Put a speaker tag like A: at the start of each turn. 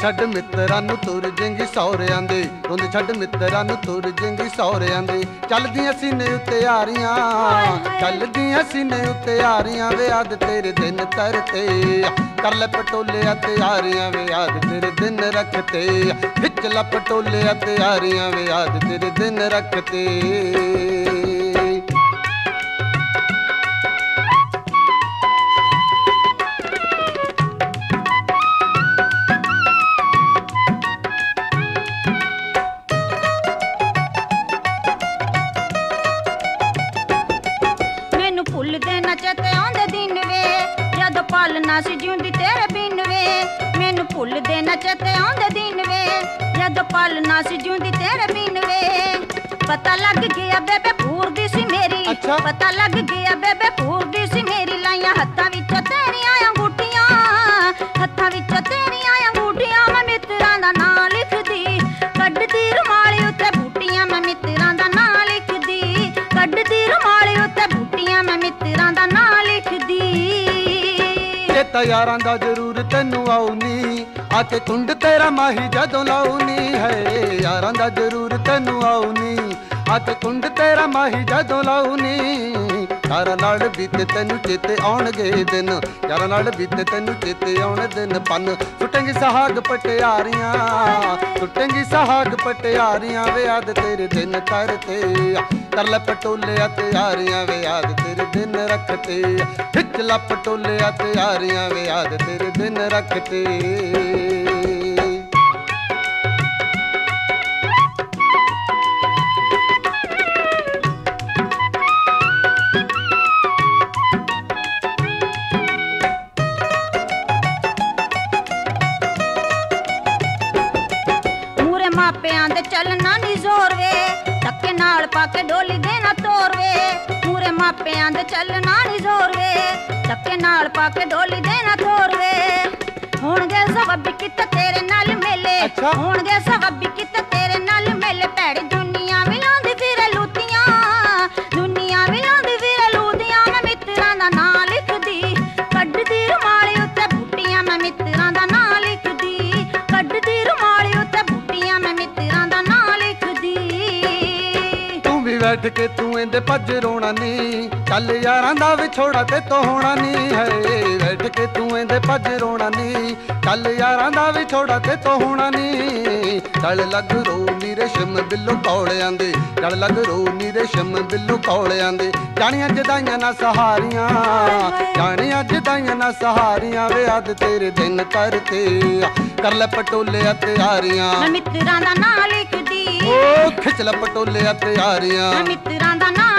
A: ਛੱਡ ਮਿੱਤਰਾਂ ਨੂੰ ਤੁਰ ਜੇਂਗੀ ਸਹੁਰਿਆਂ ਦੇ, ਰੋਂਦ ਛੱਡ ਮਿੱਤਰਾਂ ਨੂੰ ਤੁਰ ਜੇਂਗੀ ਸਹੁਰਿਆਂ ਦੇ। ਚੱਲਦੀਆਂ ਸੀਨੇ ਉੱਤੇ ਆਰੀਆਂ, ਚੱਲਦੀਆਂ ਸੀਨੇ ਉੱਤੇ ਆਰੀਆਂ ਵੇ ਅੱਜ ਤੇਰੇ ਦਿਨ ਤਰਤੇ। ਕਰ ਲੈ ਪਟੋਲਿਆ ਤਿਆਰੀਆਂ ਵੇ ਅੱਜ ਤੇਰੇ ਦਿਨ ਰੱਖਤੇ। ਖਿੱਚ ਲੈ ਪਟੋਲਿਆ ਤਿਆਰੀਆਂ ਵੇ ਅੱਜ ਤੇਰੇ ਦਿਨ ਰੱਖਤੇ।
B: ਪਾਲਣਾ ਸੀ ਜਿਉਂਦੀ ਤੇਰੇ ਬਿਨ ਵੇ, ਮੈਨੂੰ ਭੁੱਲਦੇ ਨਾ ਚੇਤੇ ਆਉਂਦੇ ਦਿਨ ਵੇ, ਜਦੋਂ ਪਾਲਣਾ ਸੀ ਜਿਉਂਦੀ ਤੇਰੇ ਬਿਨ ਵੇ। ਪਤਾ ਲੱਗ ਗਿਆ ਬੇਬੇ ਭੂਰਦੀ ਸੀ ਮੇਰੀ, ਪਤਾ ਲੱਗ ਗਿਆ ਬੇਬੇ ਭੂਰਦੀ ਸੀ ਮੇਰੀ। ਲਾਈਆਂ ਹੱਥਾਂ ਵਿੱਚ ਤੇਰੀਆਂ ਅੰਗੂਠੀਆਂ, ਹੱਥਾਂ ਵਿੱਚ ਤੇਰੀਆਂ ਅੰਗੂਠੀਆਂ। ਮੈਂ ਮਿੱਤਰਾਂ ਦਾ ਨਾਂ ਲਿਖਦੀ, ਕੱਢਦੀ ਰੁਮਾਲ ਉੱਤੇ ਬੂਟੀਆਂ। ਮੈਂ ਮਿੱਤਰਾਂ ਦਾ ਨਾਂ ਲਿਖਦੀ, ਕੱਢਦੀ ਰੁਮਾਲ ਉੱਤੇ ਬੂਟੀਆਂ। ਮੈਂ ਮਿੱਤਰਾਂ ਦਾ ਨਾਂ ਲਿਖਦੀ।
A: ਚੇਤਾ ਯਾਰਾਂ ਦਾ ਜ਼ਰੂਰ ਤੈਨੂੰ ਆਉਣੀ, ਆ ਕੇ ਕੁੰਡ ਤੇਰਾ ਮਾਹੀ ਜਦੋਂ ਲਾਉਣੀ ਹੈ। ਯਾਰਾਂ ਦਾ ਜ਼ਰੂਰ ਤੈਨੂੰ ਆਉਣੀ, ਆ ਕੇ ਕੁੰਡ ਤੇਰਾ ਮਾਹੀ ਜਦੋਂ ਲਾਉਣੀ। ਯਾਰਾਂ ਨਾਲ ਬੀਤੇ ਤੈਨੂੰ ਚੇਤੇ ਆਉਣਗੇ ਦਿਨ, ਯਾਰਾਂ ਨਾਲ ਬੀਤੇ ਤੈਨੂੰ ਚੇਤੇ ਆਉਣ ਦਿਨ। ਪੰਨ ਸੁੱਟੇਂਗੀ ਸੁਹਾਗ ਪਟਿਆਰੀਆਂ, ਸੁੱਟੇਂਗੀ ਸੁਹਾਗ ਪਟਿਆਰੀਆਂ ਵੇ ਅੱਜ ਤੇਰੇ ਦਿਨ ਤਰਤੇ। ਕਰ ਲੈ ਪਟੋਲਿਆ ਤਿਆਰੀਆਂ ਵੇ ਅੱਜ ਤੇਰੇ ਦਿਨ ਰੱਖਤੇ। ਖਿੱਚ ਲੈ ਪਟੋਲਿਆ ਤਿਆਰੀਆਂ ਵੇ ਅੱਜ ਤੇਰੇ ਦਿਨ ਰੱਖਤੇ।
B: ਮਾਪਿਆਂ ਦੇ ਚੱਲਣਾ ਨੀ ਜ਼ੋਰ ਵੇ, ਧੱਕੇ ਨਾਲ ਪਾ ਕੇ ਡੋਲੀ ਦੇ ਨਾ ਤੋਰ ਵੇ। ਮੂਰੇ ਮਾਪਿਆਂ ਦੇ ਚੱਲਣਾ ਨੀ ਜ਼ੋਰ ਵੇ, ਧੱਕੇ ਨਾਲ ਪਾ ਕੇ ਡੋਲੀ ਦੇ ਨਾ ਤੋਰ ਵੇ। ਹੋਣਗੇ ਸਬੱਬੀ ਕਿਤੇ ਤੇਰੇ ਨਾਲ ਮੇਲੇ, ਹੋਣਗੇ ਸਬੱਬੀ ਕਿਤੇ ਤੇਰੇ ਨਾਲ ਮੇਲੇ। ਭੈੜੀ ਦੁਨੀਆ ਮਿਲਾਉਂਦੀ ਫਿਰੇ ਲੂਤੀਆਂ, ਦੁਨੀਆ ਮਿਲਾਉਂਦੀ ਫਿਰੇ ਲੂਤੀਆਂ। ਮੈਂ ਮਿੱਤਰਾਂ ਦਾ ਨਾਂ ਲਿਖਦੀ, ਕੱਢਦੀ ਰੁਮਾਲ ਉੱਤੇ ਬੂਟੀਆਂ। ਮੈਂ ਮਿੱਤਰਾਂ ਦਾ ਨਾਂ ਲਿਖਦੀ, ਕੱਢਦੀ ਰੁਮਾਲ ਉੱਤੇ ਬੂਟੀਆਂ। ਮੈਂ ਮਿੱਤਰਾਂ ਦਾ ਨਾਂ ਲਿਖਦੀ।
A: ਤੂੰ ਵੀ ਬੈਠ ਕੇ ਤੂੰ ਇਹਦੇ ਭੱਜ ਰੋਣਾ ਨੀ, ਚੱਲ ਯਾਰਾਂ ਦਾ ਵਿਛੋੜਾ ਤੇ ਤੋਂ ਹੋਣਾ ਨੀ ਹੈ। ਬੈਠ ਕੇ ਤੂੰ ਇਹਦੇ ਭੱਜ ਰੋਣਾ ਨੀ, ਚੱਲ ਯਾਰਾਂ ਦਾ ਵਿਛੋੜਾ ਤੇ ਤੋਂ ਹੋਣਾ ਨੀ। ਗਲ ਲੱਗ ਰੋ ਨੀ ਰੇਸ਼ਮ ਬਿੱਲੋ ਕੌਲਿਆਂ ਦੇ, ਗਲ ਲੱਗ ਰੋ ਨੀ ਰੇਸ਼ਮ ਬਿੱਲੋ ਕੌਲਿਆਂ ਦੇ। ਜਾਣੀਆਂ ਜਦਾਈਆਂ ਨਾ ਸਹਾਰੀਆਂ, ਜਾਣੀਆਂ ਜਦਾਈਆਂ ਨਾ ਸਹਾਰੀਆਂ ਵੇ ਅੱਜ ਤੇਰੇ ਦਿਨ ਤਰਤੇ। ਕਰ ਲੈ ਪਟੋਲਿਆ ਤਿਆਰੀਆਂ,
B: ਮੈਂ ਮਿੱਤਰਾਂ ਦਾ ਨਾਂ ਲਿਖਦੀ।
A: ਓ ਖਿੱਚ ਲੈ ਪਟੋਲਿਆ ਤਿਆਰੀਆਂ,
B: ਮੈਂ ਮਿੱਤਰਾਂ ਦਾ ਨਾਂ